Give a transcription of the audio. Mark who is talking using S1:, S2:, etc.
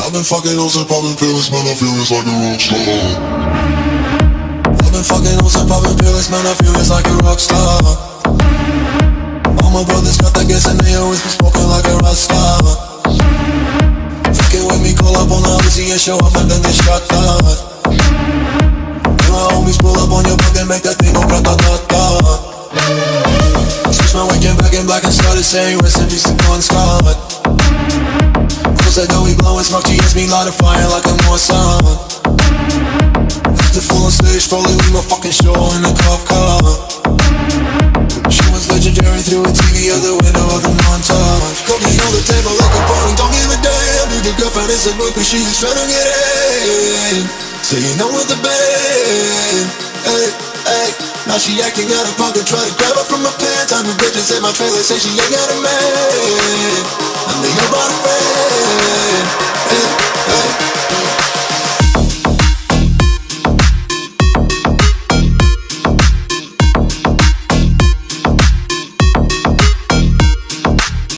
S1: I've been fucking hoes and popping pills, man, I feel it's like a rock star. I've been fucking hoes and popping pills, man, I feel it's like a rock star. All my brothers got that gas and they always be smoking like a rock star. Fucking with me, call up on the Uzi and show up and then they shot that. And my homies pull up on your block and make that thing go grata-ta-ta. Switch my weekend back in black and started saying rest in peace to Bon Scott. Cause I know we blowin' smoke, GS me light a fire like a Mossad. The full on stage, probably leave my fucking show in a cop car. She was legendary through a TV out the window of the montage. Cookie on the table like a party, don't give a damn. Dude, your girlfriend is a groupie, she is tryna get in. So you know with the band, hey, hey. Now she acting out of pocket, try to grab her from my pants. I'm the bitches in my trailer, say she ain't got a man, and they about a friend.